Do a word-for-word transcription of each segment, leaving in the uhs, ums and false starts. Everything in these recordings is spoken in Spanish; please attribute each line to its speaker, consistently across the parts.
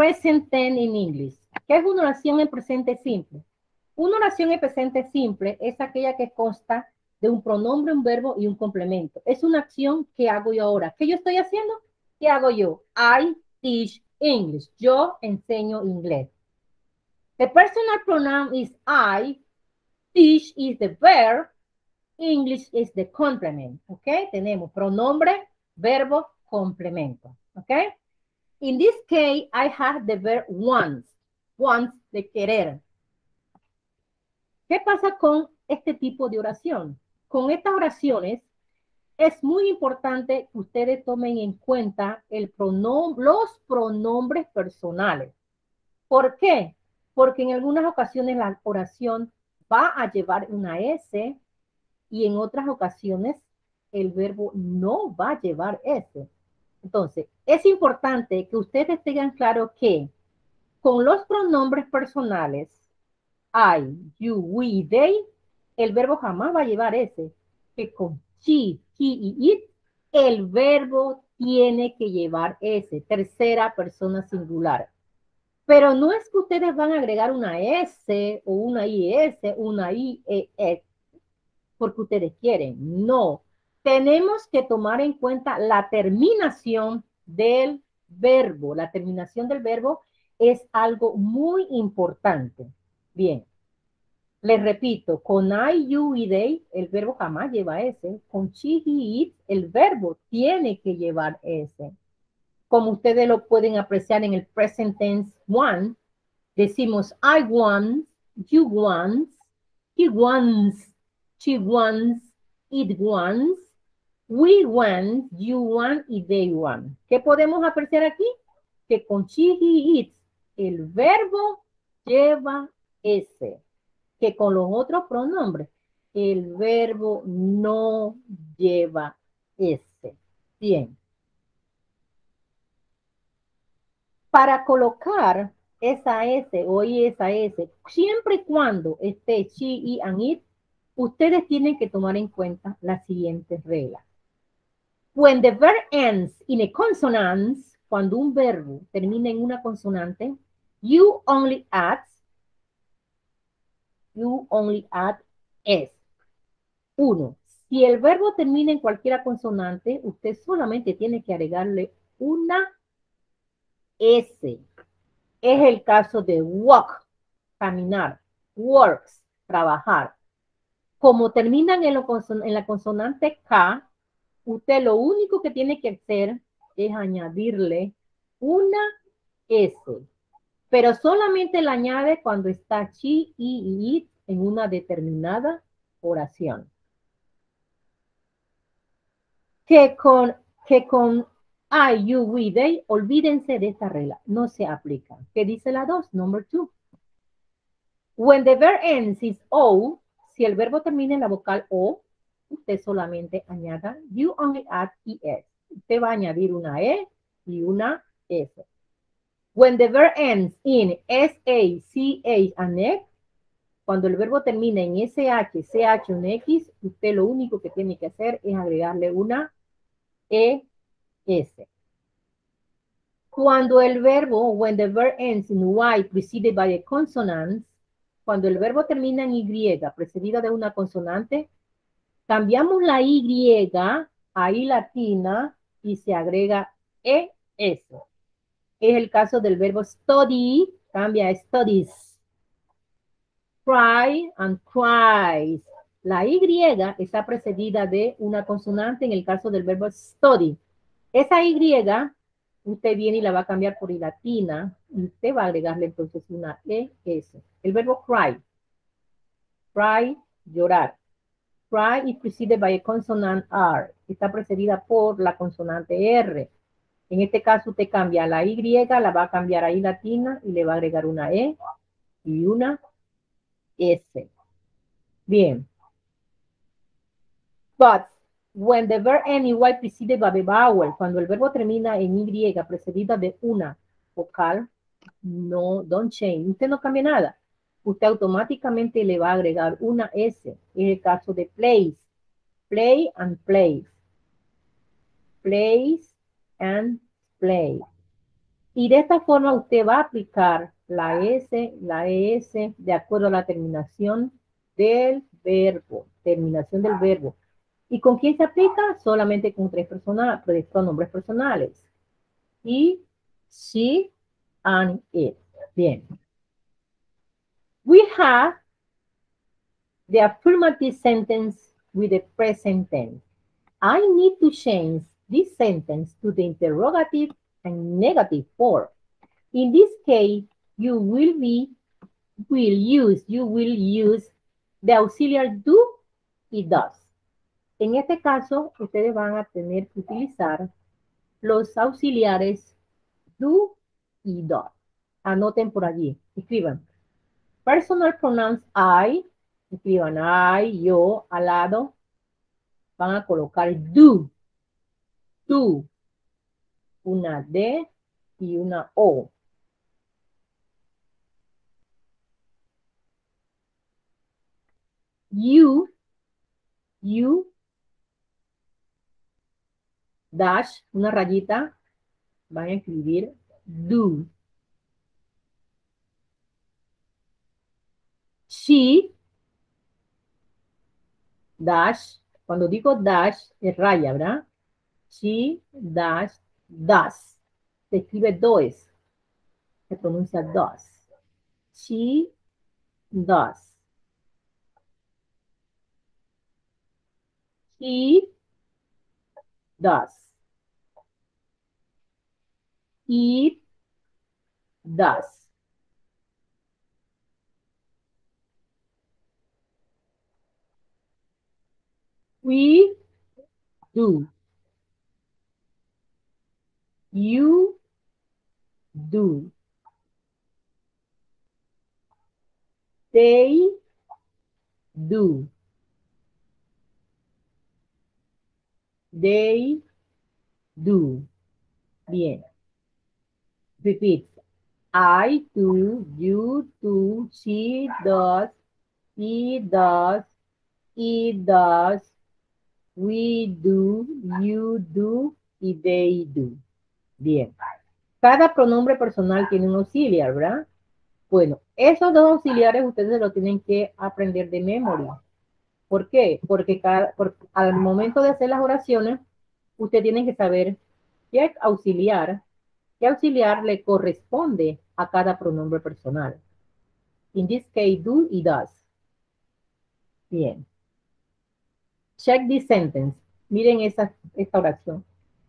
Speaker 1: present tense in English. ¿Qué es una oración en presente simple? Una oración en presente simple es aquella que consta de un pronombre, un verbo y un complemento. Es una acción que hago yo ahora. ¿Qué yo estoy haciendo? ¿Qué hago yo? I teach English. Yo enseño inglés. The personal pronoun is I. Teach is the verb. English is the complement. ¿Ok? Tenemos pronombre, verbo, complemento. ¿Ok? In this case, I have the verb wants. Wants de querer. ¿Qué pasa con este tipo de oración? Con estas oraciones es muy importante que ustedes tomen en cuenta el pronom los pronombres personales. ¿Por qué? Porque en algunas ocasiones la oración va a llevar una S y en otras ocasiones el verbo no va a llevar S. Entonces, es importante que ustedes tengan claro que con los pronombres personales, I, you, we, they, el verbo jamás va a llevar S. Que con she, he y it, el verbo tiene que llevar S, tercera persona singular. Pero no es que ustedes van a agregar una S o una I S, una I E S, porque ustedes quieren. No. Tenemos que tomar en cuenta la terminación del verbo. La terminación del verbo es algo muy importante. Bien. Les repito, con I, you y they, el verbo jamás lleva S. Con she, he, it, el verbo tiene que llevar S. Como ustedes lo pueden apreciar en el present tense one, decimos I want, you want, he wants, she wants, it wants, we want, you want y they want. ¿Qué podemos apreciar aquí? Que con she, he, it, el verbo lleva S. Que con los otros pronombres, el verbo no lleva S. Bien. Para colocar esa S o esa S, siempre y cuando esté she, he, and it, ustedes tienen que tomar en cuenta las siguientes reglas. When the verb ends in a consonant, cuando un verbo termina en una consonante, you only add, you only add S. Uno, si el verbo termina en cualquier consonante, usted solamente tiene que agregarle una S. Es el caso de walk, caminar, works, trabajar. Como terminan en, lo conson en la consonante K, usted lo único que tiene que hacer es añadirle una S. Pero solamente la añade cuando está she, he y it en una determinada oración. Que con, que con I, you, we, they, olvídense de esta regla. No se aplica. ¿Qué dice la dos? Number two. When the verb ends is O, si el verbo termina en la vocal O, usted solamente añada, you only add E S. Usted va a añadir una E y una S. When the verb ends in S A, C H, and X, cuando el verbo termina en S H, C H, un X, usted lo único que tiene que hacer es agregarle una E S. Cuando el verbo, when the verb ends in Y preceded by a consonant, cuando el verbo termina en Y precedida de una consonante, cambiamos la Y a I latina y se agrega E S. Es el caso del verbo study, cambia a studies. Cry and cries. La Y está precedida de una consonante en el caso del verbo study. Esa Y, usted viene y la va a cambiar por I latina y usted va a agregarle entonces una E S. El verbo cry. Cry, llorar. Cry is preceded by a consonant R. Está precedida por la consonante R. En este caso usted cambia la Y, la va a cambiar a I latina y le va a agregar una E y una S. Bien. But when the verb ends in Y preceded by a vowel, cuando el verbo termina en Y precedida de una vocal, no, don't change. Usted no cambia nada. Usted automáticamente le va a agregar una S. Es el caso de place. Play and place. Place and play. Y de esta forma usted va a aplicar la S, la E S, de acuerdo a la terminación del verbo. Terminación del verbo. ¿Y con quién se aplica? Solamente con tres personas, tres pronombres personales. He, she, and it. Bien. We have the affirmative sentence with the present tense. I need to change this sentence to the interrogative and negative form. In this case, you will be, will use, you will use the auxiliar do y does. En este caso, ustedes van a tener que utilizar los auxiliares do y does. Anoten por allí, escriban. Personal pronouns I, escriban I, yo, al lado, van a colocar do, do, una D y una O. You, you, dash, una rayita, van a escribir do. She, dash, cuando digo dash, es raya, ¿verdad? She, dash, does. Se escribe does. Se pronuncia does. She, does. He, does. It, does. We, do. You, do. They, do. They, do. Bien. Repeat. I do, you do, she does, he does, it does, we do, you do, y they do. Bien. Cada pronombre personal tiene un auxiliar, ¿verdad? Bueno, esos dos auxiliares ustedes lo tienen que aprender de memoria. ¿Por qué? Porque cada, por, al momento de hacer las oraciones, usted tiene que saber qué auxiliar, qué auxiliar le corresponde a cada pronombre personal. In this case, do y does. Bien. Check this sentence. Miren esa, esta oración.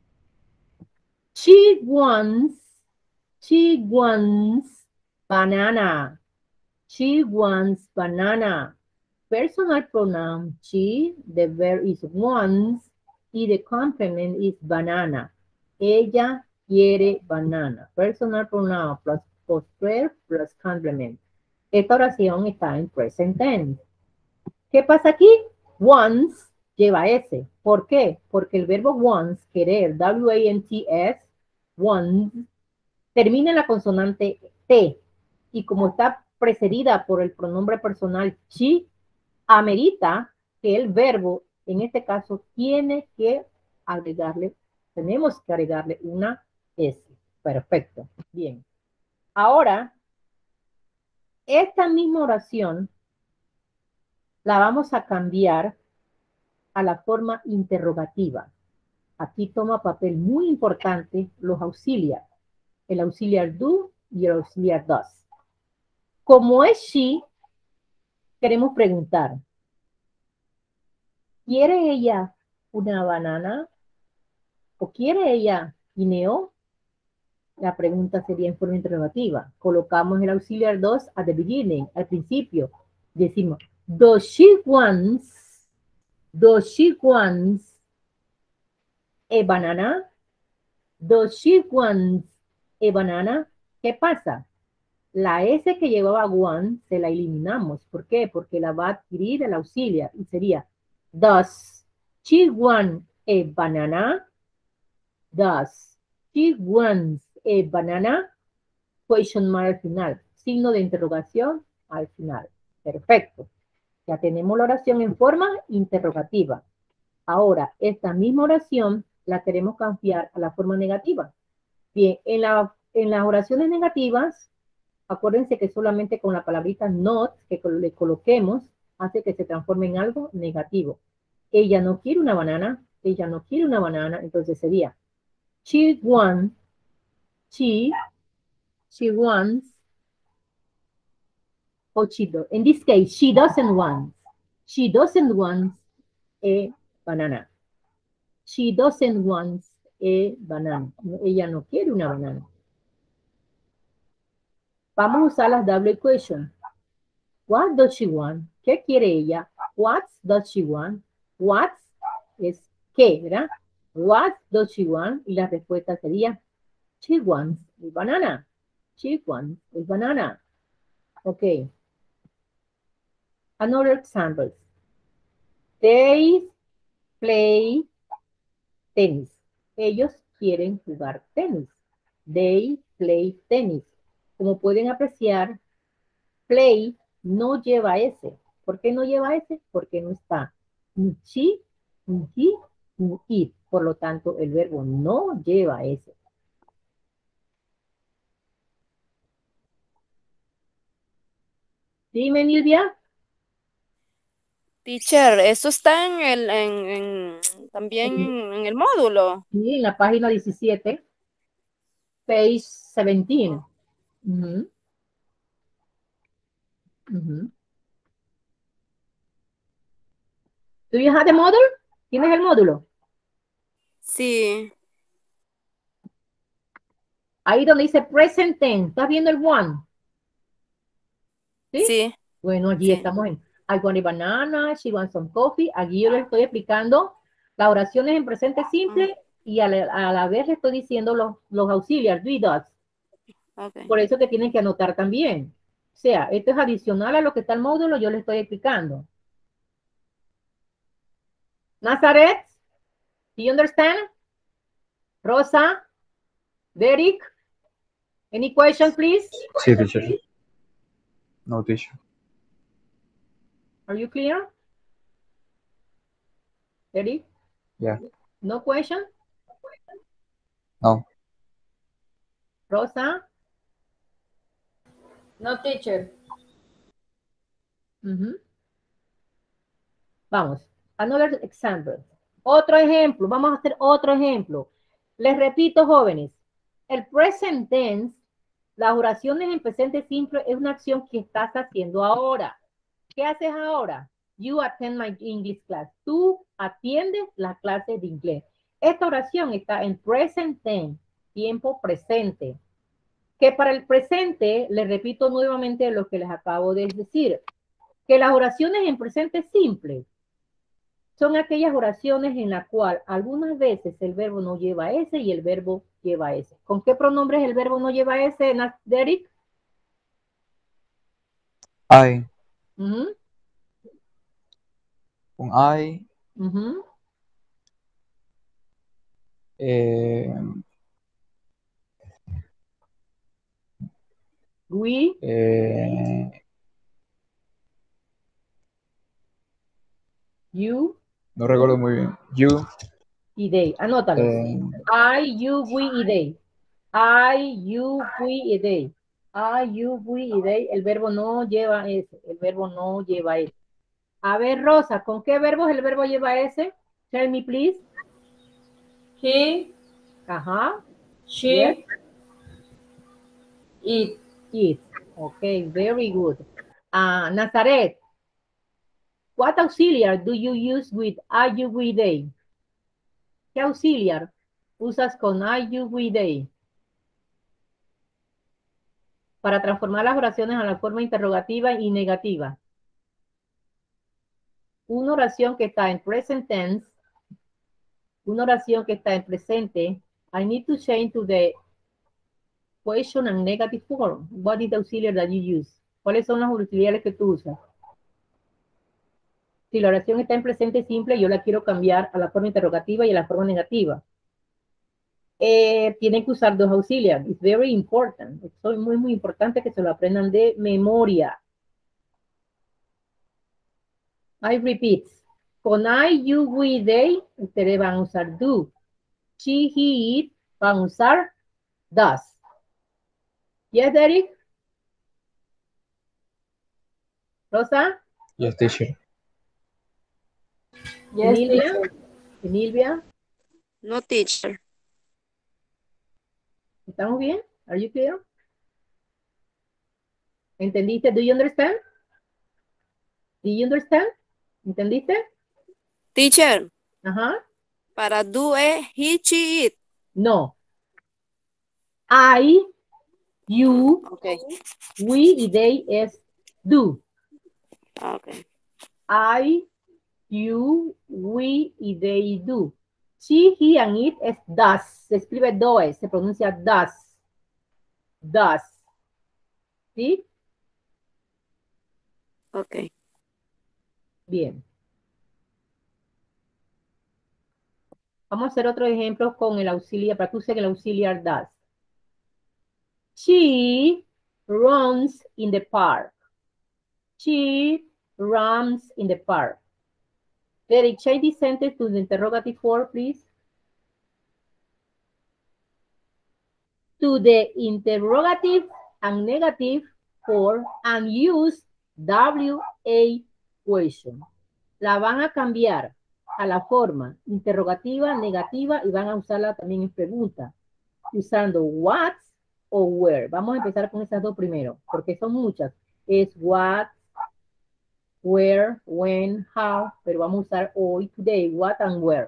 Speaker 1: She wants, she wants banana. She wants banana. Personal pronoun she, the verb is wants, y the complement is banana. Ella quiere banana. Personal pronoun plus postverb plus complement. Esta oración está en present tense. ¿Qué pasa aquí? Wants lleva S. ¿Por qué? Porque el verbo wants, querer, W A N T S, wants, termina en la consonante T. Y como está precedida por el pronombre personal she, amerita que el verbo, en este caso, tiene que agregarle, tenemos que agregarle una S. Perfecto. Bien. Ahora, esta misma oración la vamos a cambiar a la forma interrogativa. Aquí toma papel muy importante los auxiliares. El auxiliar do y el auxiliar does. Como es she, queremos preguntar, ¿quiere ella una banana? ¿O quiere ella guineo? La pregunta sería en forma interrogativa. Colocamos el auxiliar does at the beginning, al principio. Decimos, does she wants, does she wants a banana? Does she wants a banana? ¿Qué pasa? La S que llevaba one se la eliminamos. ¿Por qué? Porque la va a adquirir el auxiliar y sería does she want a banana? Does she wants a banana? Question mark al final. Signo de interrogación al final. Perfecto. Ya tenemos la oración en forma interrogativa. Ahora, esta misma oración la queremos cambiar a la forma negativa. Bien, en la En las oraciones negativas, acuérdense que solamente con la palabrita not, que le coloquemos, hace que se transforme en algo negativo. Ella no quiere una banana, ella no quiere una banana, entonces sería she wants, she, she wants, o she do, in this case, she doesn't want, she doesn't want a banana. She doesn't want a banana. Ella no quiere una banana. Vamos a usar las double equation. What does she want? ¿Qué quiere ella? What does she want? What es qué, ¿verdad? What does she want? Y la respuesta sería she wants a banana. She wants a banana. Okay. Another example. They play tennis. Ellos quieren jugar tenis. They play tennis. Como pueden apreciar, play no lleva S. ¿Por qué no lleva S? Porque no está ni she, ni he, ni it. Por lo tanto, el verbo no lleva S. Dime, Nilvia.
Speaker 2: Teacher, eso está en el, en, en- también
Speaker 1: Sí,
Speaker 2: en el módulo.
Speaker 1: en la página diecisiete, page diecisiete. Uh-huh. Uh-huh. Do you have the model? ¿Tienes el módulo?
Speaker 2: Sí,
Speaker 1: Ahí donde dice present tense, ¿estás viendo el one? ¿Sí?
Speaker 2: sí,
Speaker 1: Bueno, allí
Speaker 2: sí.
Speaker 1: estamos en I want a banana, she wants some coffee. Aquí yo les estoy explicando las oraciones en presente simple y a la, a la vez les estoy diciendo los, los auxiliares, do dots.
Speaker 2: Okay.
Speaker 1: Por eso que tienen que anotar también. O sea, esto es adicional a lo que está el módulo, yo les estoy explicando. Nazaret, do you understand? Rosa, Derek, any question, please?
Speaker 3: Sí, teacher. No, teacher.
Speaker 1: Are you clear? Derek?
Speaker 3: Yeah.
Speaker 1: No question?
Speaker 3: No.
Speaker 1: Rosa?
Speaker 4: No, teacher.
Speaker 1: Uh-huh. Vamos. Another example. Otro ejemplo. Vamos a hacer otro ejemplo. Les repito, jóvenes. El present tense, las oraciones en presente simple es una acción que estás haciendo ahora. ¿Qué haces ahora? You attend my English class. Tú atiendes la clase de inglés. Esta oración está en present tense, tiempo presente. Que para el presente, les repito nuevamente lo que les acabo de decir, que las oraciones en presente simple son aquellas oraciones en las cuales algunas veces el verbo no lleva S y el verbo lleva S. ¿Con qué pronombres el verbo no lleva S, Derek?
Speaker 3: I.
Speaker 1: Uh-huh.
Speaker 3: Con I.
Speaker 1: Uh-huh.
Speaker 3: Eh,
Speaker 1: We.
Speaker 3: eh,
Speaker 1: You.
Speaker 3: no recuerdo muy bien. You.
Speaker 1: Y they. Anótalos.
Speaker 3: Eh,
Speaker 1: I, you, we y they. I, you, we y they. I, you, we y they. El verbo no lleva S. El verbo no lleva S. A ver, Rosa, ¿con qué verbos el verbo lleva S? Tell me, please.
Speaker 4: He,
Speaker 1: Ajá.
Speaker 4: she,
Speaker 1: Yes.
Speaker 4: it.
Speaker 1: It. Okay, very good. Uh, Nazaret, what auxiliar do you use with I, you, we, they? ¿Qué auxiliar usas con I, you, we, they? Para transformar las oraciones a la forma interrogativa y negativa. Una oración que está en present tense, una oración que está en presente, I need to change to the question and negative form. What is the auxiliary that you use? ¿Cuáles son las auxiliares que tú usas? Si la oración está en presente simple, yo la quiero cambiar a la forma interrogativa y a la forma negativa. Eh, tienen que usar dos auxiliares. It's very important. Es muy, muy importante que se lo aprendan de memoria. I repeat. Con I, you, we, they, ustedes van a usar do. She, he, it, van a usar does. Yes, Derek? Rosa?
Speaker 3: Yes, teacher.
Speaker 4: Yes,
Speaker 1: Emilia?
Speaker 4: teacher.
Speaker 1: Emilvia?
Speaker 2: No, teacher.
Speaker 1: ¿Estamos bien? Are you clear? ¿Entendiste? Do you understand? Do you understand? ¿Entendiste?
Speaker 2: Teacher,
Speaker 1: Ajá.
Speaker 2: para do es he, she, it.
Speaker 1: No. I, you,
Speaker 2: Okay.
Speaker 1: we y they es do.
Speaker 2: Okay.
Speaker 1: I, you, we y they do. She, he and it es does. Se escribe does, se pronuncia does. Does. ¿Sí?
Speaker 2: Okay.
Speaker 1: Bien. Vamos a hacer otro ejemplo con el auxiliar, para que use el auxiliar does. She runs in the park. She runs in the park. Derek, change this sentence to the interrogative form, please. To the interrogative and negative form and use W A question. La van a cambiar a la forma interrogativa, negativa y van a usarla también en pregunta, usando what o where. Vamos a empezar con esas dos primero, porque son muchas. Es what, where, when, how, pero vamos a usar hoy, today, what and where.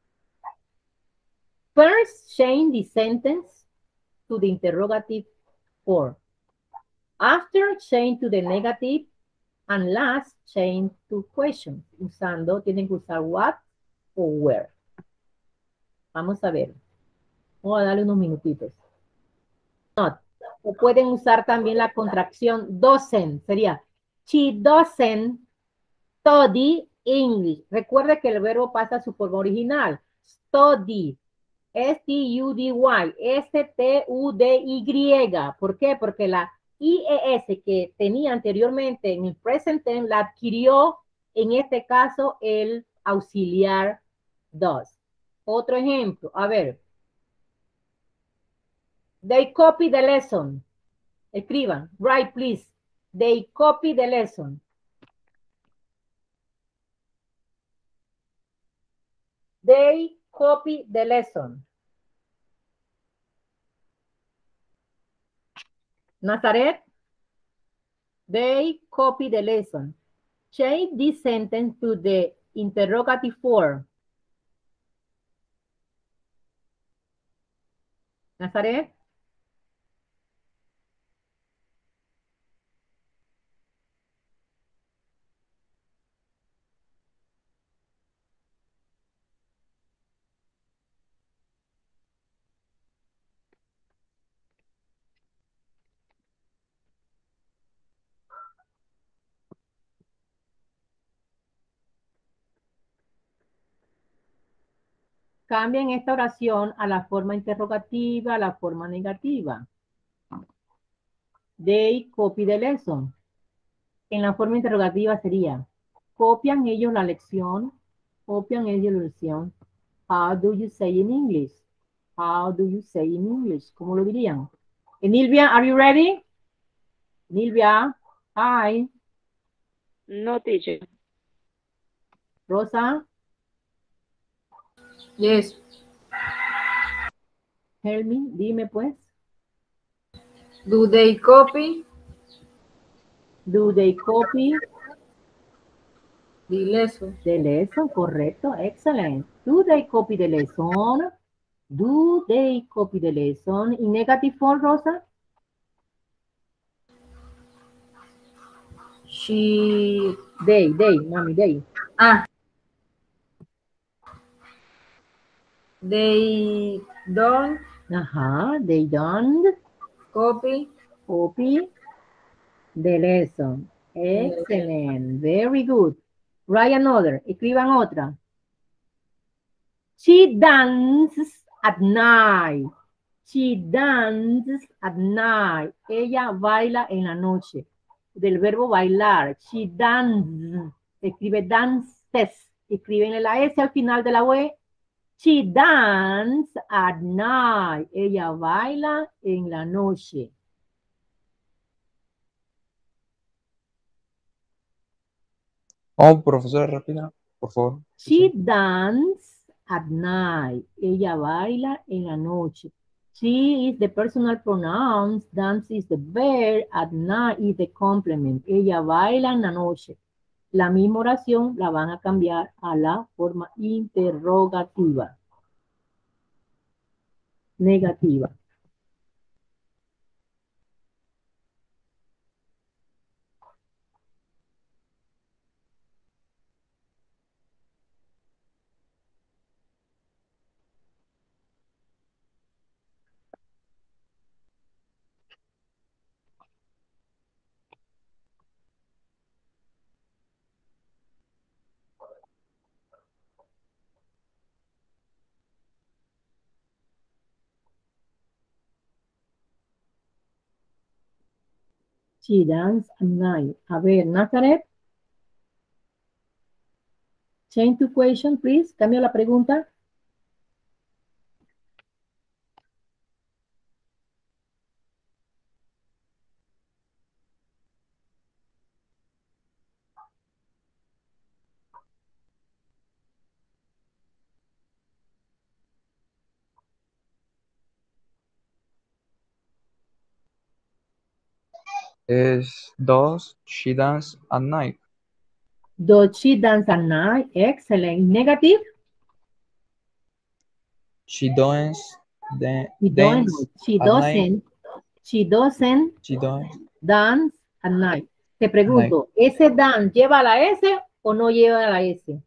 Speaker 1: First, change the sentence to the interrogative form. After, change to the negative. And last, change to question. Usando, tienen que usar what o where. Vamos a ver. Vamos a darle unos minutitos. Not. O pueden usar también la contracción doesn't. Sería, she doesn't study English. Recuerde que el verbo pasa a su forma original. Study. S T U D Y. S T U D Y. ¿Por qué? Porque la I E S que tenía anteriormente en el present tense la adquirió en este caso el auxiliar does. Otro ejemplo, a ver. They copy the lesson. Escriban, write please. They copy the lesson. They copy the lesson. Nazaret, they copy the lesson. Change this sentence to the interrogative form. Nazaret. Cambien esta oración a la forma interrogativa, a la forma negativa. They copy the lesson. En la forma interrogativa sería, ¿copian ellos la lección? ¿Copian ellos la lección? How do you say in English? How do you say in English? ¿Cómo lo dirían? Enilvia, are you ready? Enilvia, hi.
Speaker 2: No, teacher.
Speaker 1: Rosa,
Speaker 4: Yes.
Speaker 1: help me, dime pues.
Speaker 4: Do they copy
Speaker 1: Do they copy
Speaker 4: the lesson?
Speaker 1: the lesson? Correcto, excellent. Do they copy the lesson? Do they copy the lesson? In negative form, Rosa?
Speaker 4: She.
Speaker 1: They, they, mami, they.
Speaker 4: Ah. They don't
Speaker 1: Ajá, they don't
Speaker 4: copy
Speaker 1: copy the lesson. Excellent, very good. Write another, escriban otra. She dances at night. She dances at night. Ella baila en la noche. Del verbo bailar. She dances. Escribe dances. Escriben la S al final de la W. She dances at night. Ella baila en la noche.
Speaker 3: Oh, profesora, rápida, por favor.
Speaker 1: She dance at night. Ella baila en la noche. She is the personal pronouns. Dance is the verb. At night is the complement. Ella baila en la noche. La misma oración la van a cambiar a la forma interrogativa. Negativa. She dance at night. A ver, Nazaret. Change to question, please. Cambia la pregunta.
Speaker 3: Es dos, she dance at night.
Speaker 1: Does she dance at night? Excellent. Negative?
Speaker 3: She don't dan-
Speaker 1: She
Speaker 3: dance
Speaker 1: don't. She
Speaker 3: at night.
Speaker 1: doesn't. She doesn't
Speaker 3: She don't.
Speaker 1: dance at night. Te pregunto, ¿ese dance lleva la S o no lleva la S?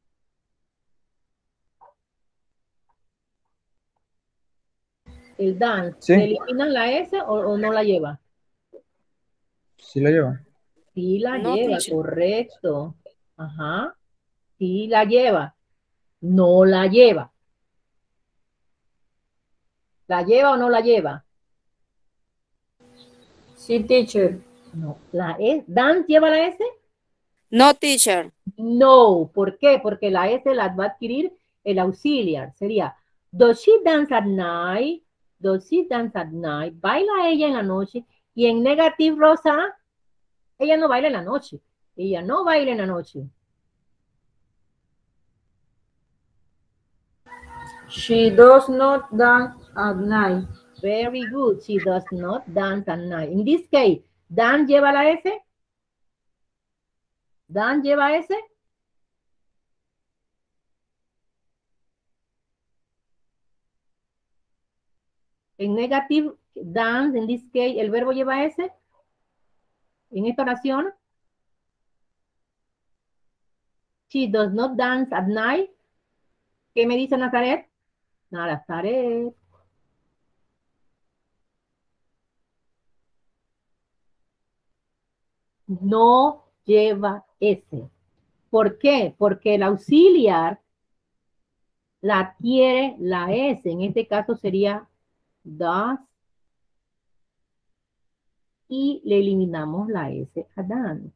Speaker 1: El dance,
Speaker 3: Sí.
Speaker 1: ¿le eliminan la S o, o no la lleva?
Speaker 3: Sí la lleva.
Speaker 1: Sí la
Speaker 2: No,
Speaker 1: lleva,
Speaker 2: teacher.
Speaker 1: correcto. Ajá. Sí la lleva. No la lleva. ¿La lleva o no la lleva?
Speaker 4: Sí, teacher.
Speaker 1: No. ¿La S? ¿Dance lleva la S?
Speaker 2: No, teacher.
Speaker 1: No. ¿Por qué? Porque la S la va a adquirir el auxiliar. Sería, does she dance at night? Does she dance at night? ¿Baila ella en la noche? Y en negative, Rosa, ella no baila en la noche. Ella no baila en la noche.
Speaker 4: She does not dance at night.
Speaker 1: Very good. She does not dance at night. In this case, ¿Dan lleva la S? ¿Dan lleva S? En negative, dance, in this case, ¿el verbo lleva S? En esta oración. She does not dance at night. ¿Qué me dice Nazaret? Nazaret. No lleva S. ¿Por qué? Porque el auxiliar la adquiere la S. En este caso sería does. Y le eliminamos la S a dance.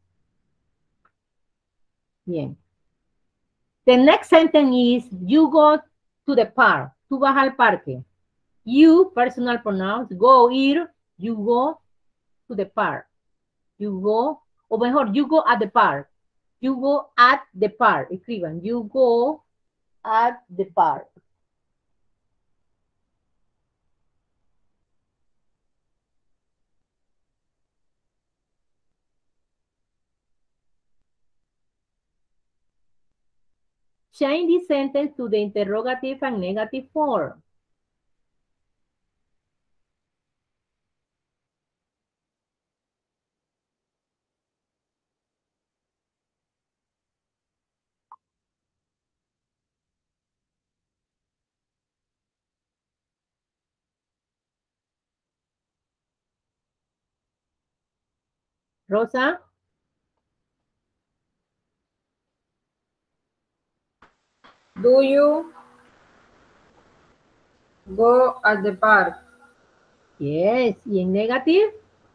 Speaker 1: Bien. The next sentence is, you go to the park. Tú vas al parque. You, personal pronouns, go ir, you go to the park. You go, o mejor, you go at the park. You go at the park. Escriban, you go at the park. Change this sentence to the interrogative and negative form. Rosa.
Speaker 4: Do you go at the park?
Speaker 1: Yes. ¿Y en negative?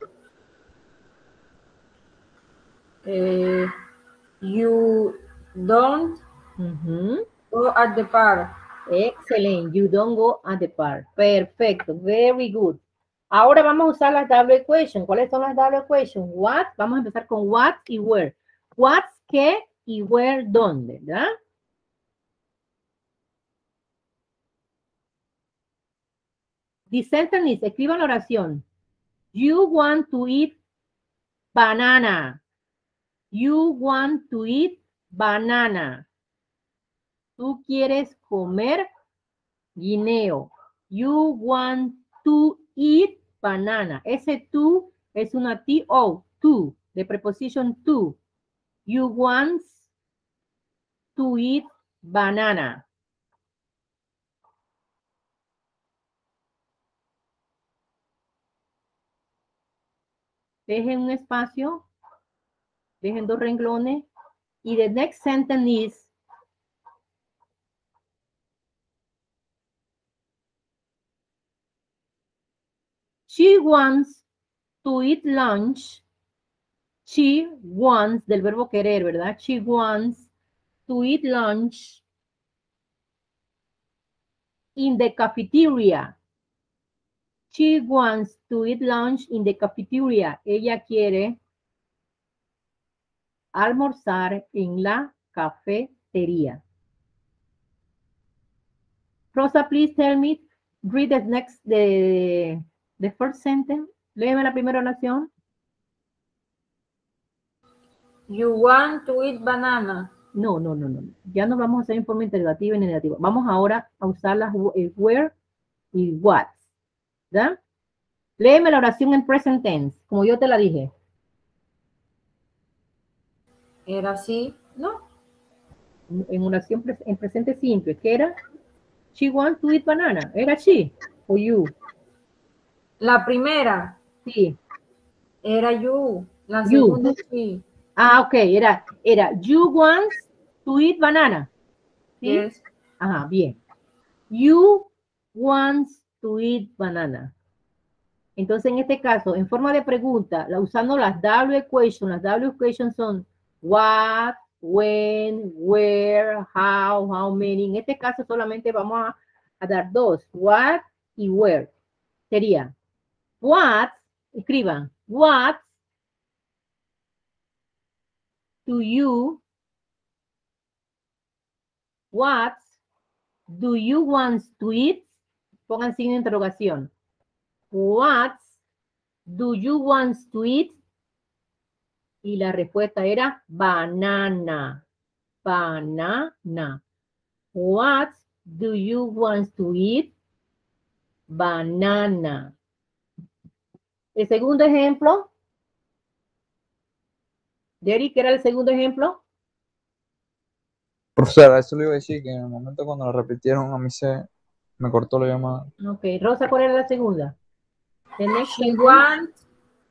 Speaker 4: Eh, you don't
Speaker 1: Uh-huh.
Speaker 4: go at the park.
Speaker 1: Excellent. You don't go at the park. Perfecto. Very good. Ahora vamos a usar las double question. ¿Cuáles son las double question? What? Vamos a empezar con what y where. What, ¿qué? y where, dónde, ¿verdad? The sentence is, escriban la oración. You want to eat banana. You want to eat banana. Tú quieres comer guineo. You want to eat banana. Ese tú es una T O, to, de preposición to. You want to eat banana. Dejen un espacio. Dejen dos renglones. Y the next sentence is, she wants to eat lunch. She wants, del verbo querer, ¿verdad? She wants to eat lunch in the cafeteria. She wants to eat lunch in the cafeteria. Ella quiere almorzar en la cafetería. Rosa, please tell me, read the next, the, the first sentence. Léeme la primera oración.
Speaker 4: You want to eat banana.
Speaker 1: No, no, no, no. Ya no vamos a hacer en forma interrogativa y negativa. Vamos ahora a usar las eh, where y what. ¿Ya? Léeme la oración en present tense, como yo te la dije.
Speaker 4: Era así, ¿no?
Speaker 1: En oración pre en presente simple, ¿qué era? She wants to eat banana. ¿Era she o you?
Speaker 4: La primera
Speaker 1: Sí.
Speaker 4: era you. La
Speaker 1: You.
Speaker 4: segunda sí.
Speaker 1: Ah, ok. Era, era you want to eat banana. ¿Sí?
Speaker 4: Yes.
Speaker 1: Ajá, bien. You want to eat banana. Entonces, en este caso, en forma de pregunta, la, usando las W equations, las W equations son what, when, where, how, how many. En este caso solamente vamos a, a dar dos, what y where. Sería, what, escriban, what do you, what do you want to eat? Pongan signo de interrogación. What do you want to eat? Y la respuesta era banana. Banana. What do you want to eat? Banana. El segundo ejemplo. Derek, ¿qué era el segundo ejemplo?
Speaker 3: Profesora, eso le iba a decir que en el momento cuando lo repitieron a mí se me cortó la llamada.
Speaker 1: Ok, Rosa, ¿cuál era la segunda? The next
Speaker 4: She
Speaker 1: sentence.
Speaker 4: wants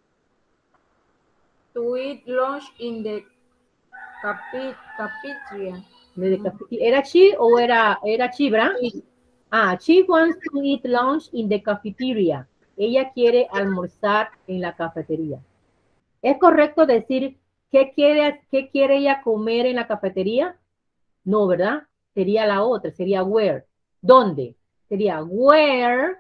Speaker 4: to eat lunch in the capi cafeteria.
Speaker 1: De cafetería. ¿Era she o era, era she, ¿verdad?
Speaker 4: Sí.
Speaker 1: Ah, she wants to eat lunch in the cafeteria. Ella quiere almorzar en la cafetería. ¿Es correcto decir qué quiere, qué quiere ella comer en la cafetería? No, ¿verdad? Sería la otra, sería where. ¿Dónde? Sería where,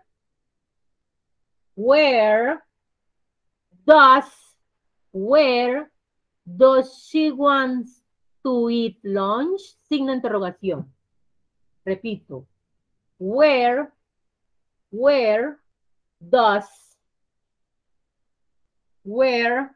Speaker 1: where does, where does she want to eat lunch? Signo de interrogación. Repito. Where, where does, where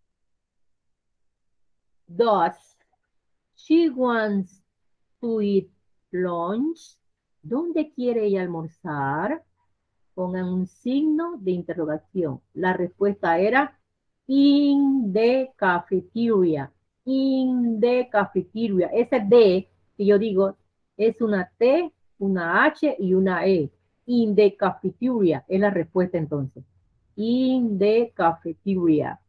Speaker 1: does she wants to eat lunch? ¿Dónde quiere ella almorzar? Pongan un signo de interrogación. La respuesta era in the cafeteria. In the cafeteria. Ese D que yo digo es una T, una H y una E. In the cafeteria es la respuesta entonces. In the cafeteria.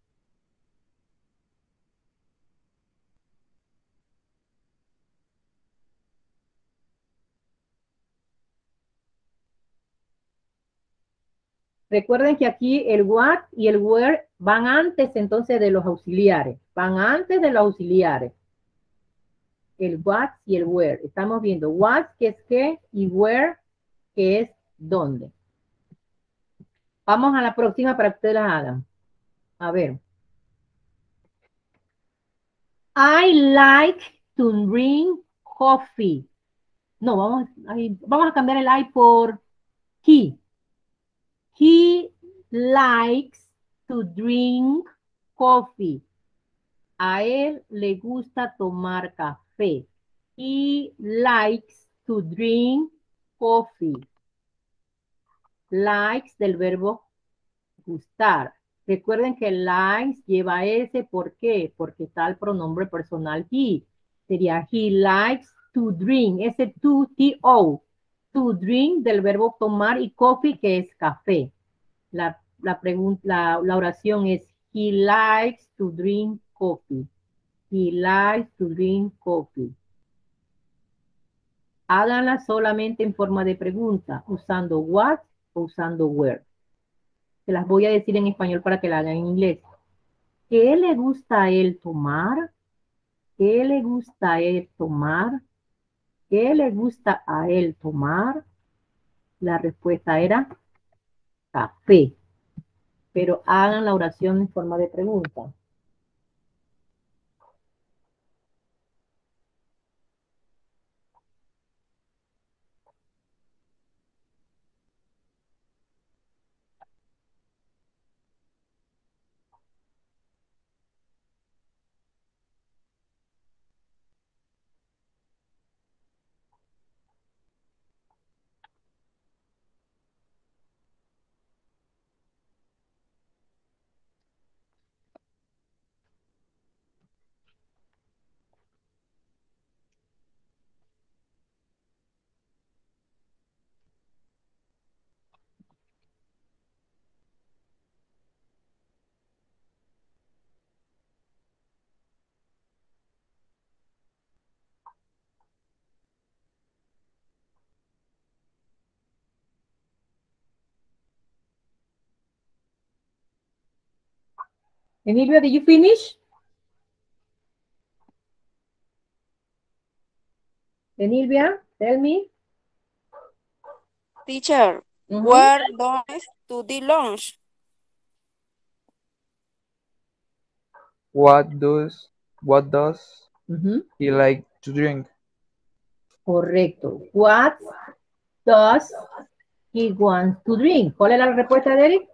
Speaker 1: Recuerden que aquí el what y el where van antes entonces de los auxiliares. Van antes de los auxiliares. El what y el where. Estamos viendo what, que es qué, y where, que es dónde. Vamos a la próxima para que ustedes la hagan. A ver. I like to drink coffee. No, vamos, ahí, vamos a cambiar el I por he. He likes to drink coffee. A él le gusta tomar café. He likes to drink coffee. Likes del verbo gustar. Recuerden que likes lleva S, ¿por qué? Porque está el pronombre personal he. Sería he likes to drink, ese to, T O. To drink del verbo tomar y coffee que es café. La, la, la, la oración es he likes to drink coffee. He likes to drink coffee. Háganla solamente en forma de pregunta, usando what o usando where. Se las voy a decir en español para que la hagan en inglés. ¿Qué le gusta a él tomar? ¿Qué le gusta a él tomar? ¿Qué le gusta a él tomar? La respuesta era café. Pero hagan la oración en forma de pregunta. Emilio, did you finish? Emilio, tell me.
Speaker 2: Teacher,
Speaker 1: Mm-hmm.
Speaker 2: where does to the lunch?
Speaker 3: What does what does
Speaker 1: Mm-hmm.
Speaker 3: he like to drink?
Speaker 1: Correcto. What does he want to drink? ¿Cuál es la respuesta de Eric?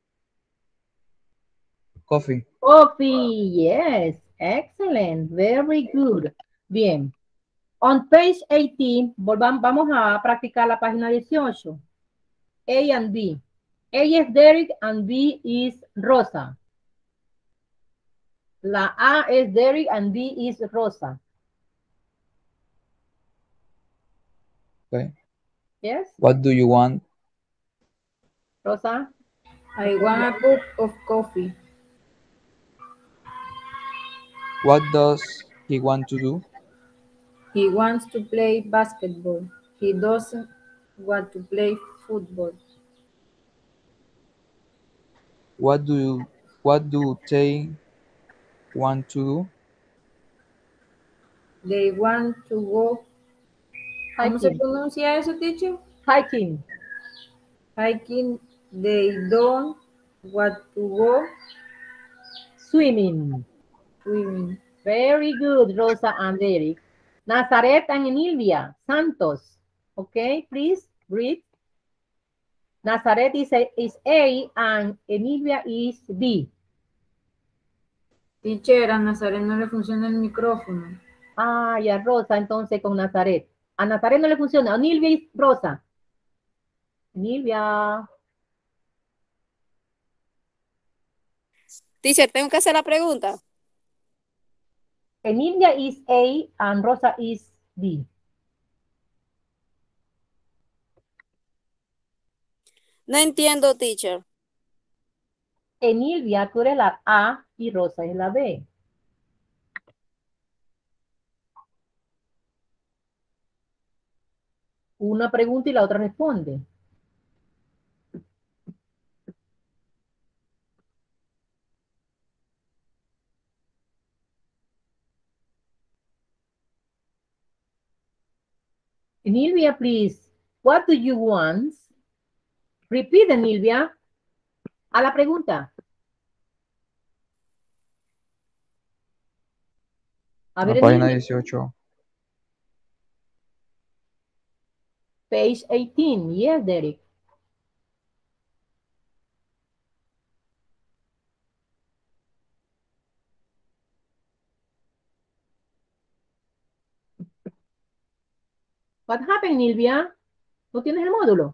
Speaker 3: Coffee.
Speaker 1: Coffee, yes. Excellent. Very good. Bien. On page eighteen, volvamos, vamos a practicar la página dieciocho. A and B. A es Derek and B is Rosa. La A es Derek and B is Rosa.
Speaker 3: Okay.
Speaker 1: Yes?
Speaker 3: What do you want?
Speaker 1: Rosa?
Speaker 4: I want a cup of coffee.
Speaker 3: What does he want to do?
Speaker 4: He wants to play basketball. He doesn't want to play football.
Speaker 3: What do you, what do they want to do?
Speaker 4: They want to go. ¿Cómo se
Speaker 1: Hiking.
Speaker 4: pronuncia eso, teacher?
Speaker 1: Hiking.
Speaker 4: Hiking. They don't want to go
Speaker 1: Swimming.
Speaker 4: swimming.
Speaker 1: Very good, Rosa and Derek. Nazaret and Enilvia Santos. Okay, please read. Nazaret is a, is A and Enilvia is B.
Speaker 4: Teacher, a Nazaret no le funciona el micrófono.
Speaker 1: Ah, ya, Rosa, entonces con Nazaret. A Nazaret no le funciona. Enilvia es Rosa. Enilvia.
Speaker 2: Teacher, tengo que hacer la pregunta.
Speaker 1: Enilvia is A and Rosa is B.
Speaker 2: No entiendo, teacher.
Speaker 1: Enilvia, tú eres la A y Rosa es la B. Una pregunta y la otra responde. Enilvia, please. What do you want? Repeat, Enilvia. A la pregunta. A
Speaker 3: La
Speaker 1: ver,
Speaker 3: página
Speaker 1: Emilia,
Speaker 3: dieciocho.
Speaker 1: page eighteen. Yes, Derek. What happened, Nilvia? ¿No tienes el módulo?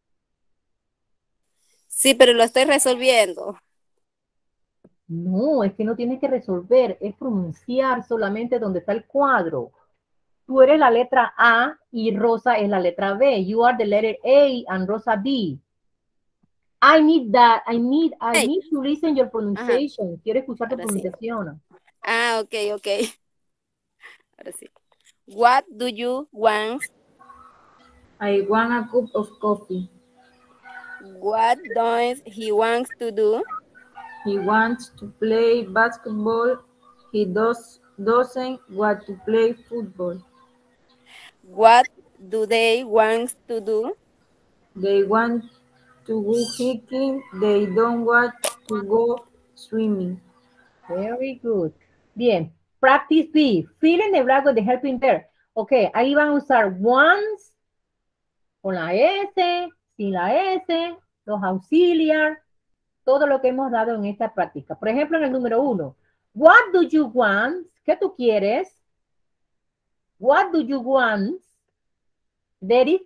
Speaker 2: Sí, pero lo estoy resolviendo.
Speaker 1: No, es que no tienes que resolver, es pronunciar solamente donde está el cuadro. Tú eres la letra A y Rosa es la letra B. You are the letter A and Rosa B. I need that, I need, I
Speaker 2: Hey.
Speaker 1: need to listen your
Speaker 2: Ajá.
Speaker 1: pronunciation. Quiero escuchar tu
Speaker 2: Ahora sí.
Speaker 1: pronunciación.
Speaker 2: Ah, ok, ok. Ahora sí. What do you want?
Speaker 4: I want a cup of coffee.
Speaker 2: What does he want to do?
Speaker 4: He wants to play basketball. He does, doesn't want to play football.
Speaker 2: What do they want to do?
Speaker 4: They want to go hiking. They don't want to go swimming.
Speaker 1: Very good. Bien. Practice B. Fill in the blank with the helping verb. Ok, ahí van a usar once con la S, sin la S, los auxiliar, todo lo que hemos dado en esta práctica. Por ejemplo, en el número uno. What do you want? ¿Qué tú quieres? What do you want? Derek.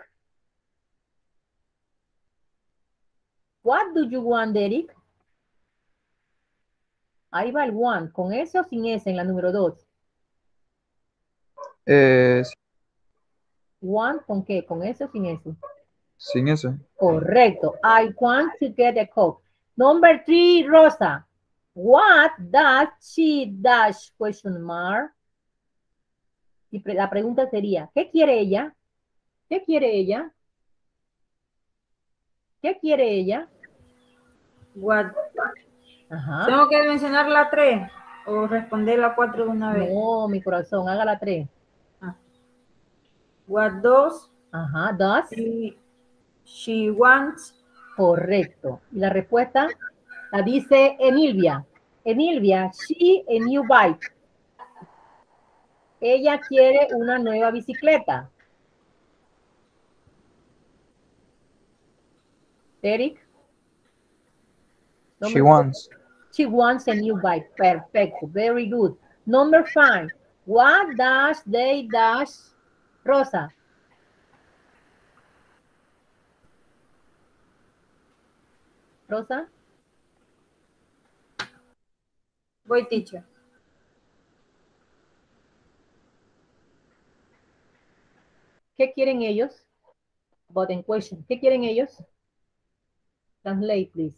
Speaker 1: What do you want, Derek? Ahí va el one, con S o sin S en la número dos.
Speaker 3: Eh,
Speaker 1: One, ¿con qué? ¿Con S o sin S?
Speaker 3: sin ese.
Speaker 1: Correcto. I want to get a Coke. Number three, Rosa. What does she dash question mark? Y pre- la pregunta sería, ¿qué quiere ella? ¿Qué quiere ella? ¿Qué quiere ella?
Speaker 4: What?
Speaker 1: Ajá.
Speaker 4: ¿Tengo que mencionar la tres o responder la cuatro de una vez?
Speaker 1: No, mi corazón, haga la tres.
Speaker 4: Ah. What does
Speaker 1: Ajá, does.
Speaker 4: she, she wants?
Speaker 1: Correcto. Y la respuesta la dice Enilvia. Enilvia, she a new bike. Ella quiere una nueva bicicleta. Eric.
Speaker 3: She wants.
Speaker 1: She wants a new bike. Perfecto. Very good. Number five. What does they dash? Rosa. Rosa.
Speaker 4: Voy, teacher.
Speaker 1: ¿Qué quieren ellos? But in question. ¿Qué quieren ellos? Translate, please.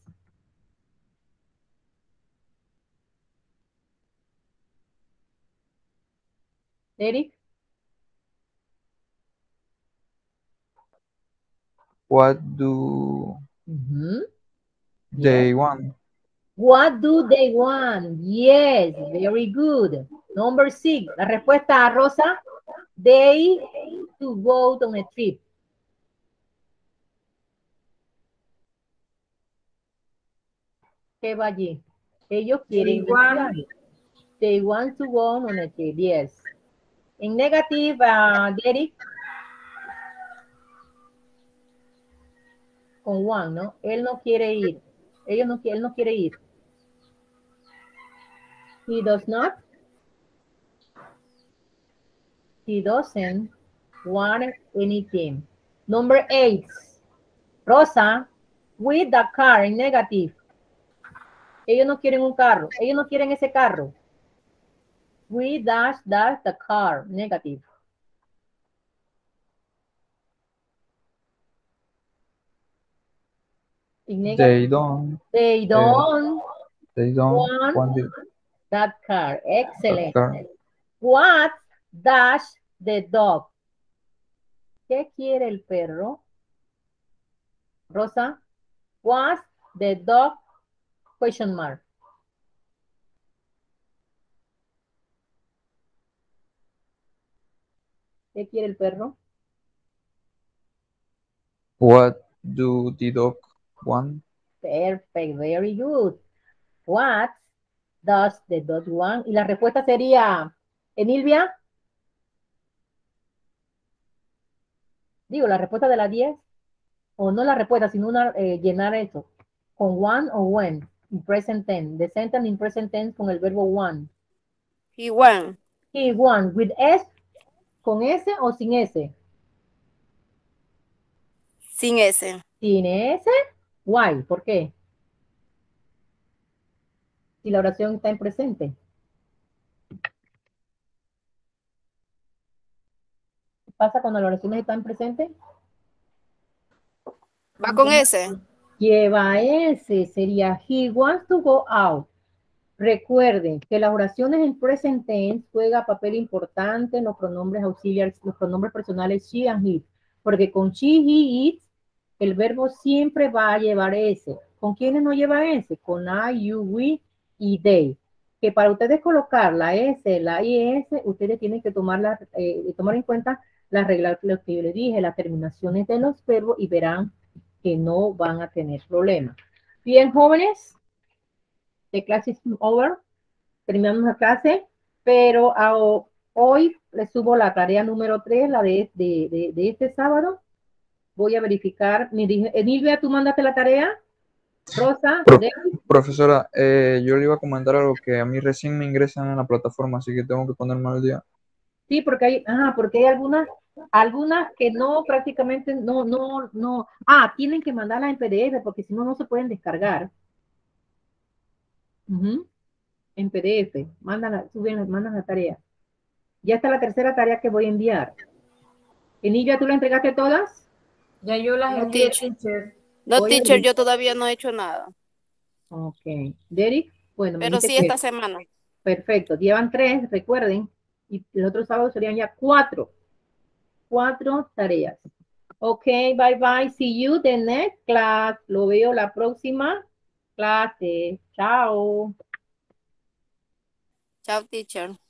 Speaker 1: Eric.
Speaker 3: What do
Speaker 1: Mm-hmm.
Speaker 3: they
Speaker 1: Yes.
Speaker 3: want?
Speaker 1: What do they want? Yes, very good. Number six. La respuesta, Rosa. They to go on a trip. ¿Qué va allí? Ellos quieren
Speaker 4: They want,
Speaker 1: viaje. They want to go on a trip, yes. En negative, uh, Derek. Con one, ¿no? Él no quiere ir. Ellos no, él no quiere ir. He does not. He doesn't want anything. Number eight. Rosa, with the car, en negative. Ellos no quieren un carro. Ellos no quieren ese carro. We dash dash the car, negative. In negative,
Speaker 3: They don't.
Speaker 1: they don't
Speaker 3: They don't
Speaker 1: want,
Speaker 3: want it,
Speaker 1: that car. Excellent.
Speaker 3: that car.
Speaker 1: What dash the dog? ¿Qué quiere el perro? Rosa, what the dog? Question mark. ¿Qué quiere el perro?
Speaker 3: What do the dog want?
Speaker 1: Perfect, very good. What does the dog want? Y la respuesta sería, Enilvia. Digo, la respuesta de las diez. O no la respuesta, sino una, eh, llenar eso. Con one o when. In present tense. The sentence in present tense con el verbo one.
Speaker 2: He won.
Speaker 1: He won. With S. ¿Con S o sin S?
Speaker 2: Sin S.
Speaker 1: Sin S. Why? ¿Por qué? Si la oración está en presente. ¿Qué pasa cuando la oración está en presente?
Speaker 2: Va con S.
Speaker 1: Lleva S. Sería he wants to go out. Recuerden que las oraciones en present tense juega papel importante en los pronombres auxiliares, los pronombres personales she and he. Porque con she, he, it, el verbo siempre va a llevar S. ¿Con quiénes no lleva S? Con I, you, we y they. Que para ustedes colocar la S, la I S, ustedes tienen que tomar, la, eh, tomar en cuenta las reglas lo que yo les dije, las terminaciones de los verbos y verán que no van a tener problemas. Bien, jóvenes, the class is over. Terminamos la clase, pero a, hoy les subo la tarea número tres, la de, de, de, de este sábado. Voy a verificar. Enilvia, ¿tú mandaste la tarea? Rosa,
Speaker 3: Pro,
Speaker 1: de...
Speaker 3: profesora, eh, yo le iba a comentar algo que a mí recién me ingresan en la plataforma, así que tengo que ponerme al día.
Speaker 1: Sí, porque hay, ah, porque hay algunas, algunas que no, prácticamente, no, no, no. Ah, tienen que mandarlas en P D F, porque si no, no se pueden descargar. Uh-huh. En P D F, mandan, suben, mandan la tarea. Ya está la tercera tarea que voy a enviar. Enilvia, ¿tú la entregaste todas?
Speaker 4: Ya yo las
Speaker 2: No,
Speaker 4: envié,
Speaker 2: teacher.
Speaker 4: teacher.
Speaker 2: No,
Speaker 1: Voy a
Speaker 2: teacher,
Speaker 1: ver-
Speaker 2: yo todavía no he hecho nada.
Speaker 1: Ok. Derek, bueno, me
Speaker 2: Pero
Speaker 1: dijiste
Speaker 2: sí
Speaker 1: que-
Speaker 2: esta semana.
Speaker 1: Perfecto, llevan tres, recuerden, y el otro sábado serían ya cuatro. Cuatro tareas. Ok, bye bye. See you the next class. Lo veo la próxima clase. Chao.
Speaker 2: Chao, teacher.